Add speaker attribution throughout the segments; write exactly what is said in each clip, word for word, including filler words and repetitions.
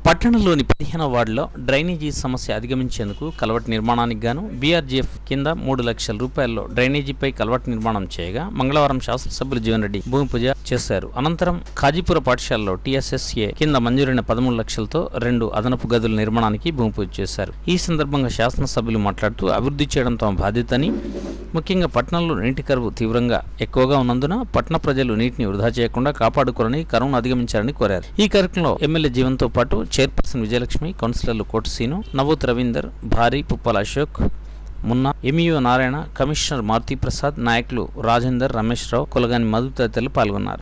Speaker 1: పట్టణంలోని పదిహేనవ వార్డులో డ్రైనేజీ సమస్య అధిగమించేందుకు కలవట్ నిర్మాణానికి గాను బీఆర్జీఎఫ్ కింద మూడు లక్షల రూపాయల్లో డ్రైనేజీపై కలవట్ నిర్మాణం చేయగా మంగళవారం శాసనసభ్యులు జీవన్ రెడ్డి భూమి పూజ చేశారు. అనంతరం కాజీపుర పాఠశాలలో టీఎస్ఎస్ఏ కింద మంజూరైన పదమూడు లక్షలతో రెండు అదనపు గదుల నిర్మాణానికి భూమి పూజ చేశారు. ఈ సందర్భంగా శాసనసభ్యులు మాట్లాడుతూ అభివృద్ధి చేయడం తమ బాధ్యతని, ముఖ్యంగా పట్టణంలో నీటి కరువు తీవ్రంగా ఎక్కువగా ఉన్నందున పట్టణ ప్రజలు నీటిని వృధా చేయకుండా కాపాడుకోవాలని, కరువును అధిగమించాలని కోరారు. ఈ కార్యక్రమంలో ఎమ్మెల్యే జీవన్తో పాటు చైర్పర్సన్ విజయలక్ష్మి, కౌన్సిలర్లు కోటసీను, నవోత్ రవీందర్, భారీ, పుప్పాల అశోక్, మున్నా, ఎంఈఓ నారాయణ, కమిషనర్ మారుతి ప్రసాద్, నాయకులు రాజేందర్, రమేష్ రావు, కొలగాని మధు తదితరులు పాల్గొన్నారు.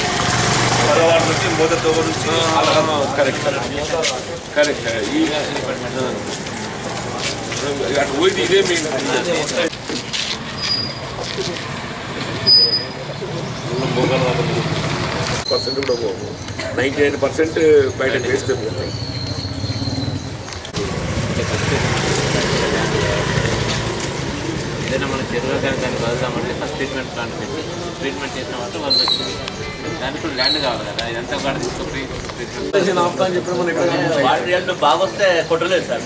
Speaker 2: పర్సెంట్ కూడా పోవు నైంటీ నైన్ పర్సెంట్ బయట వేస్ట్
Speaker 3: ఏదైనా మన చెరువులో కానీ దాన్ని వదులుదామంటే ఫస్ట్ ట్రీట్మెంట్ ప్లాంట్ పెట్టి ట్రీట్మెంట్ చేసిన వాళ్ళు వాళ్ళు వచ్చింది దానికి కూడా ల్యాండ్ కావాలి కదా, ఇదంతా కూడా తీసుకుని ట్రీట్మెంట్ బాగా వస్తే కొట్టలేదు సార్,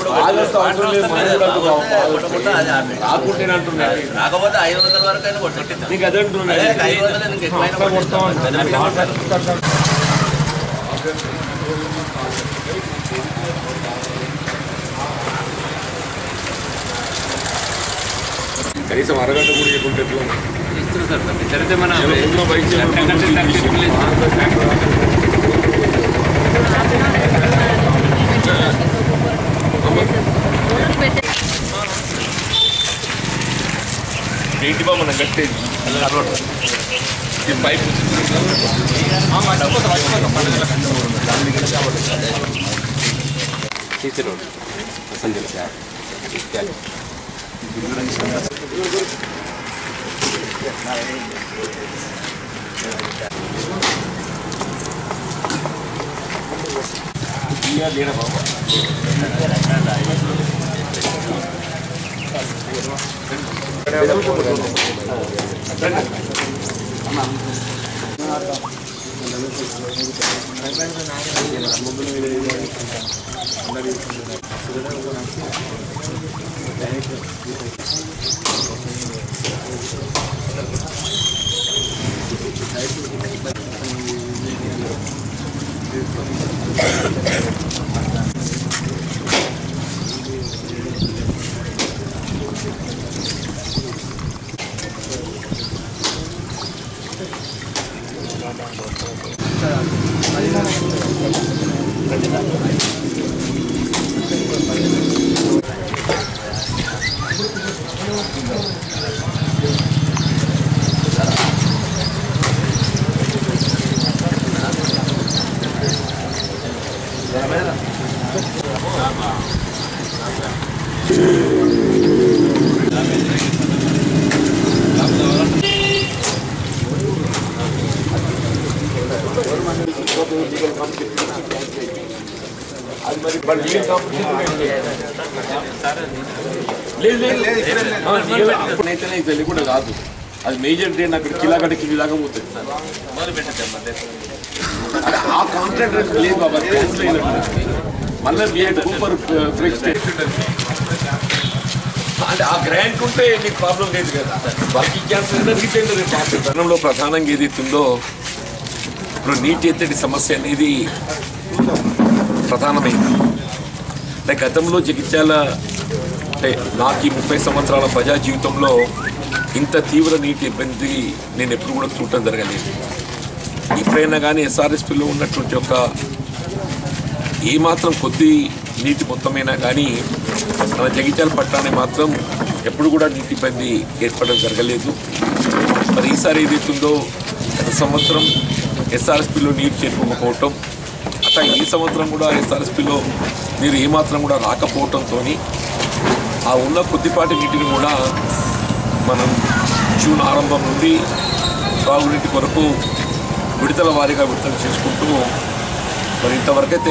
Speaker 3: రాకపోతే ఐదు వందల వరకు అయినా కొట్టింది, ఐదు వందలు ఇంకా ఎక్కువైనా
Speaker 2: కనీసం అరగంట కూడా ఇవ్వకుంటే
Speaker 3: ఇస్తున్నాం సార్. జరిగితే మన
Speaker 2: నీటిగా మనం కట్టేది పైప్
Speaker 3: సీసీ రోడ్ సార్
Speaker 2: లేనా బాబా తల్లి కూడా కాదు, అది మేజర్ డ్రైన్ అక్కడ కిలాగడ్డ కింది దాకా పోతుంది. ఆ కాంట్రాక్ట్ లేదు బాబా, క్యాన్సిల్ అయినట్టు మళ్ళీ సూపర్ ఫ్రెష్ అంటే ఆ గ్రాంట్ ఉంటే నీకు ప్రాబ్లం లేదు కదా. బాకీ క్యాన్సిల్ పట్టణంలో ప్రధానంగా ఏదైతుందో ఇప్పుడు నీటి ఎత్తడి సమస్య అనేది ప్రధానమైంది. అంటే గతంలో జగిత్యాల అంటే నాకు ఈ ముప్పై సంవత్సరాల ప్రజా జీవితంలో ఇంత తీవ్ర నీటి ఇబ్బంది నేను ఎప్పుడు కూడా చూడటం జరగలేదు. ఎప్పుడైనా కానీ ఎస్ఆర్ఎస్పీలో ఉన్నటువంటి ఒక ఏమాత్రం కొద్ది నీటి మొత్తమైనా కానీ మన జగిత్యాల పట్టణాన్ని మాత్రం ఎప్పుడు కూడా నీటి ఇబ్బంది ఏర్పడడం జరగలేదు. మరి ఈసారి ఏదైతుందో గత సంవత్సరం ఎస్ఆర్ఎస్పీలో నీరు చేరుకోకపోవటం, అట్లా ఈ సంవత్సరం కూడా ఎస్ఆర్ఎస్పీలో నీరు ఏమాత్రం కూడా రాకపోవటంతో ఆ ఉన్న కొద్దిపాటి నీటిని కూడా మనం జూన్ ఆరంభం నుండి త్రాగునీటి కొరకు విడతల వారీగా విడుదల చేసుకుంటూ మరి ఇంతవరకైతే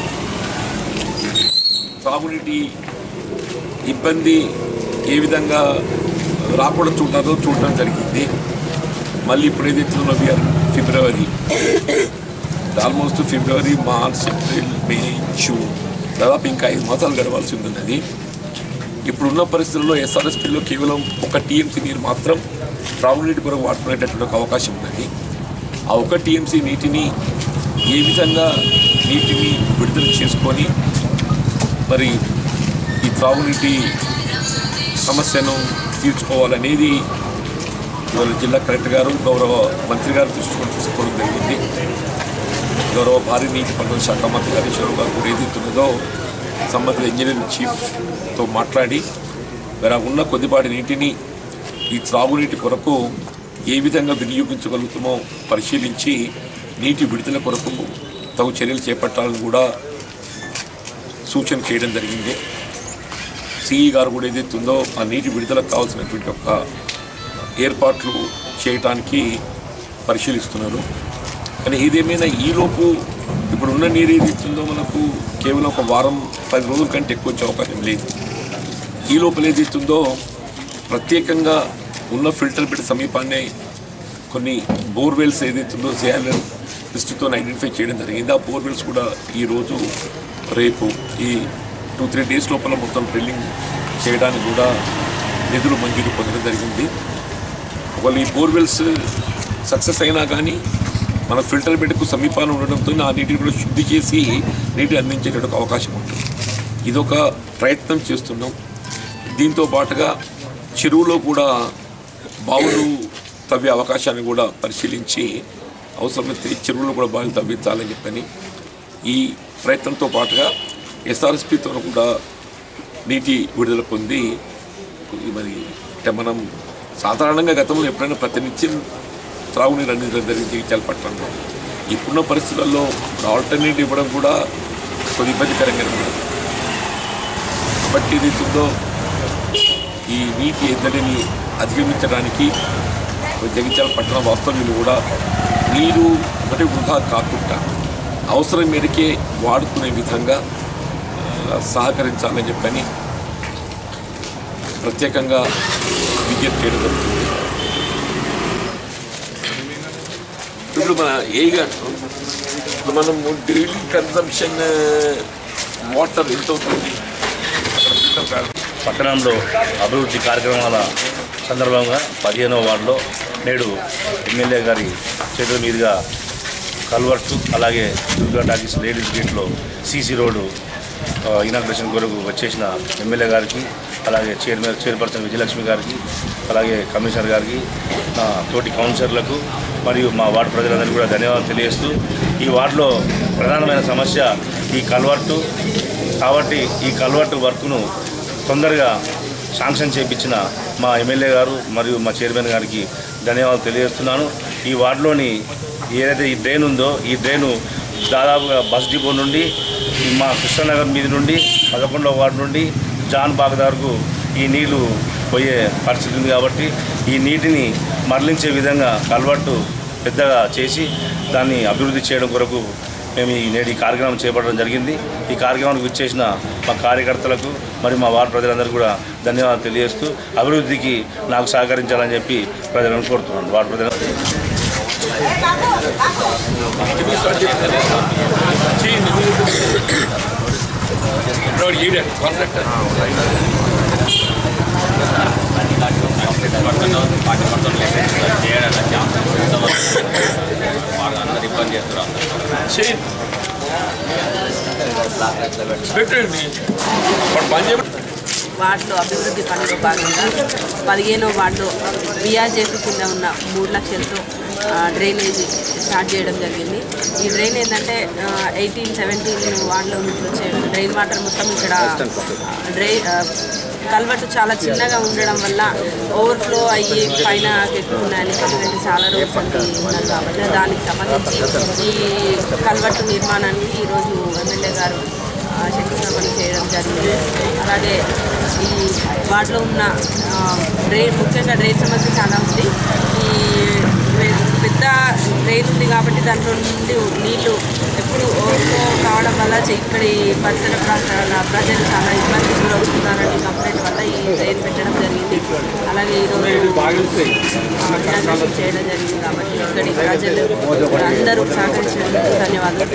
Speaker 2: త్రాగునీటి ఇబ్బంది ఏ విధంగా రాకుండా చూడాలో చూడటం జరిగింది. మళ్ళీ ఇప్పుడు ఏదైతే February almost February, March, April, May, June దాదాపు ఇంకా ఐదు మాసాలు గడవాల్సి ఉన్నది. ఇప్పుడున్న పరిస్థితుల్లో ఎస్ఆర్ఎస్పీలో కేవలం ఒక టీఎంసీ నీరు మాత్రం త్రాగునీటి కొరకు వాడుకునేటటువంటి ఒక అవకాశం ఉన్నది. ఆ ఒక టీఎంసీ నీటిని ఏ విధంగా నీటిని విడుదల చేసుకొని మరి ఈ త్రాగునీటి సమస్యను తీర్చుకోవాలనేది ఇవాళ జిల్లా కలెక్టర్ గారు, గౌరవ మంత్రి గారు దృష్టిని తీసుకోవడం జరిగింది. గౌరవ భారీ నీటి పారుదల శాఖ మంత్రి హరీశ్వరరావు గారు కూడా ఏదైతున్నదో సంబంధిత ఇంజనీరింగ్ చీఫ్తో మాట్లాడి మరి ఉన్న కొద్దిపాటి నీటిని ఈ త్రాగునీటి కొరకు ఏ విధంగా వినియోగించగలుగుతామో పరిశీలించి నీటి విడుదల కొరకు తగు చర్యలు చేపట్టాలని కూడా సూచన చేయడం జరిగింది. సిఈ గారు కూడా ఏదైతుందో ఆ నీటి విడుదలకు కావాల్సినటువంటి ఒక ఏర్పాట్లు చేయటానికి పరిశీలిస్తున్నారు. కానీ ఏదేమైనా ఈలోపు ఇప్పుడున్న నీరు ఏదైతుందో మనకు కేవలం ఒక వారం పది రోజుల కంటే ఎక్కువ వచ్చే అవకాశం లేదు. ఈ లోపల ఏదైతుందో ప్రత్యేకంగా ఉన్న ఫిల్టర్ బిడ్ సమీపాన్నే కొన్ని బోర్వెల్స్ ఏదైతుందో జేఎల్ఎల్ లిస్టుతో ఐడెంటిఫై చేయడం జరిగింది. ఆ బోర్వెల్స్ కూడా ఈరోజు రేపు ఈ టూ త్రీ డేస్ లోపల మొత్తం డ్రిల్లింగ్ చేయడానికి కూడా నిధులు మంజూరు పొందడం జరిగింది. ఒకవేళ ఈ బోర్వెల్స్ సక్సెస్ అయినా కానీ మన ఫిల్టర్ బెడ్కు సమీపాన్ని ఉండడంతో ఆ నీటిని కూడా శుద్ధి చేసి నీటి అందించేటటువంటి అవకాశం ఉంటుంది. ఇదొక ప్రయత్నం చేస్తున్నాం. దీంతో పాటుగా చెరువులో కూడా బావులు తవ్వే అవకాశాన్ని కూడా పరిశీలించి అవసరమైతే చెరువులో కూడా బావులు తవ్వించాలని చెప్పని ఈ ప్రయత్నంతో పాటుగా ఎస్ఆర్ఎస్పీతో కూడా నీటి విడుదల పొంది మరి అంటే మనం సాధారణంగా గతంలో ఎప్పుడైనా ప్రతినిత్యం త్రాగునీరు అందించడం జరిగింది జగిత్యాల పట్టణంలో. ఇప్పుడున్న పరిస్థితుల్లో ఆల్టర్నేటివ్ ఇవ్వడం కూడా కొద్ది ఇబ్బందికరంగా ఉన్నది. కాబట్టి ఇది ఉందో ఈ నీటి ఎద్దడిని అధిగమించడానికి జగిత్యాల పట్టణ వాస్తవ్యులు కూడా నీరు ఒకటి వృధా కాకుండా అవసరం మేరకే వాడుకునే విధంగా సహకరించాలని చెప్పని ప్రత్యేకంగా విజ్ఞప్తి చేయడం జరుగుతుంది. ఇప్పుడు మన ఏగా ఇప్పుడు మనం డైలీ కన్సంప్షన్ వాటర్ ఎంత అవుతుంది?
Speaker 4: పట్టణంలో అభివృద్ధి కార్యక్రమాల సందర్భంగా పదిహేనవ వార్డులో నేడు ఎమ్మెల్యే గారి చేతుల మీదుగా కల్వర్టు అలాగే దుర్గా టాకీస్ లేడీస్ గేట్లో సీసీ రోడ్డు ఇనాగ్రేషన్ కొరకు వచ్చేసిన ఎమ్మెల్యే గారికి అలాగే చైర్మన్ చైర్పర్సన్ విజయలక్ష్మి గారికి అలాగే కమిషనర్ గారికి తోటి కౌన్సిలర్లకు మరియు మా వార్డు ప్రజలందరికీ కూడా ధన్యవాదాలు తెలియజేస్తూ ఈ వార్డులో ప్రధానమైన సమస్య ఈ కల్వర్టు కాబట్టి ఈ కల్వర్టు వర్క్ను తొందరగా శాంక్షన్ చేయించిన మా ఎమ్మెల్యే గారు మరియు మా చైర్మన్ గారికి ధన్యవాదాలు తెలియజేస్తున్నాను. ఈ వార్డులోని ఏదైతే ఈ డ్రైన్ ఉందో ఈ డ్రైను దాదాపుగా బస్ డిపో నుండి మా కృష్ణనగర్ మీద నుండి పదకొండవ వార్డు నుండి జాన్ బాగ్ వరకు ఈ నీళ్లు పోయే పరిస్థితి ఉంది. కాబట్టి ఈ నీటిని మరలించే విధంగా కల్వర్టు పెద్దగా చేసి దాన్ని అభివృద్ధి చేయడం కొరకు మేము ఈ నేటి కార్యక్రమం చేపట్టడం జరిగింది. ఈ కార్యక్రమానికి విచ్చేసిన మా కార్యకర్తలకు మరియు మా వార్డు ప్రజలందరూ కూడా ధన్యవాదాలు తెలియజేస్తూ అభివృద్ధికి నాకు సహకరించాలని చెప్పి ప్రజలను కోరుతున్నాను. వార్డు ప్రజలు
Speaker 3: ఇబ్బంది చేస్తున్నారు.
Speaker 5: వార్డులో అభివృద్ధి పనిలో భాగంగా పదిహేనో వార్డులో బీఆర్జేపీ కింద ఉన్న మూడు లక్షలతో డ్రైనేజీ స్టార్ట్ చేయడం జరిగింది. ఈ డ్రైన్ ఏంటంటే ఎయిటీన్ సెవెంటీన్ వార్డులో నుంచి వచ్చే డ్రైన్ వాటర్ మొత్తం ఇక్కడ డ్రై కల్వర్టు చాలా చిన్నగా ఉండడం వల్ల ఓవర్ఫ్లో అయ్యి పైన ఎక్కున్నాయని కంప్లైంట్ చాలా రోజులు ఉన్నారు. కాబట్టి దానికి సంబంధించి ఈ కల్వర్టు నిర్మాణానికి ఈరోజు ఎమ్మెల్యే గారు శంకుస్థాపన చేయడం జరిగింది. అలాగే ఈ వాటిలో ఉన్న డ్రైన్ ముఖ్యంగా డ్రైన్ సమస్య చాలా ఉంది. ఈ పెద్ద పెద్ద డ్రైన్ ఉంది కాబట్టి దాంట్లో నుండి నీళ్లు ఎప్పుడు ఓవర్ఫ్లో కావడం వల్ల ఇక్కడి పరిసర ప్రాంతాల ప్రజలు చాలా ఇబ్బంది గురవుతున్నారని కంప్లైంట్ వల్ల ఈ డ్రైన్ పెట్టడం జరిగింది. అలాగే ఈరోజు ఇనాగ్రేషన్ చేయడం జరిగింది కాబట్టి ఇక్కడి ప్రజలు అందరూ సహకరించినందుకు ధన్యవాదాలు.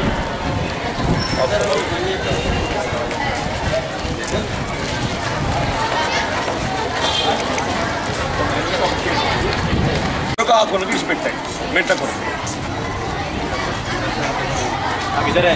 Speaker 4: కొను తీసి పెట్టాయి మెట్ట కొరకు
Speaker 6: ఇద్దరే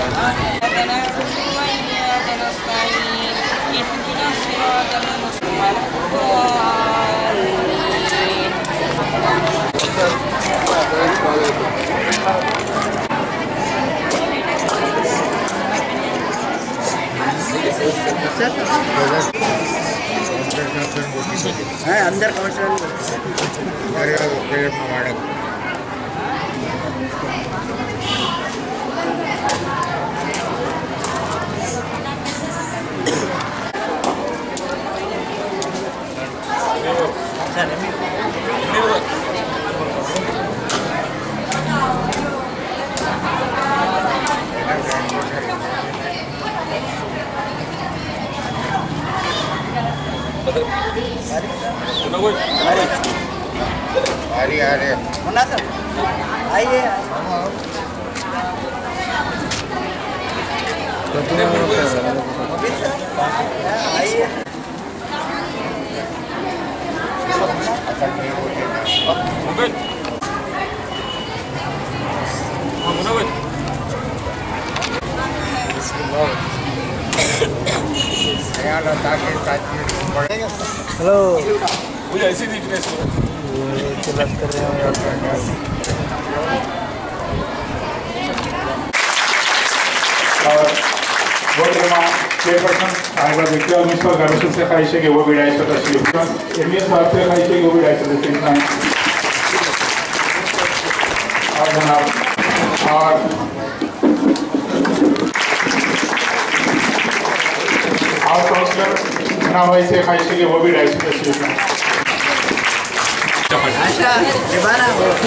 Speaker 7: अंदर कमर्शियल
Speaker 8: अरे अरे
Speaker 7: मुन्ना सर आइए आइए हेलो
Speaker 4: मुझे ऐसी वीकनेस
Speaker 7: चिल्लात कर रहे हैं
Speaker 9: और वो जमा चेयरपर्सन आएगा व्यक्ति और मिस गार्डन से खाई के वो भी ढाई सौ तस्वीर एम एस साहब से खाई के वो भी ढाई सौ तस्वीर और जनाब और हाउस काउंसलर ना भाई से खाई के वो भी ढाई सौ तस्वीर
Speaker 7: अच्छा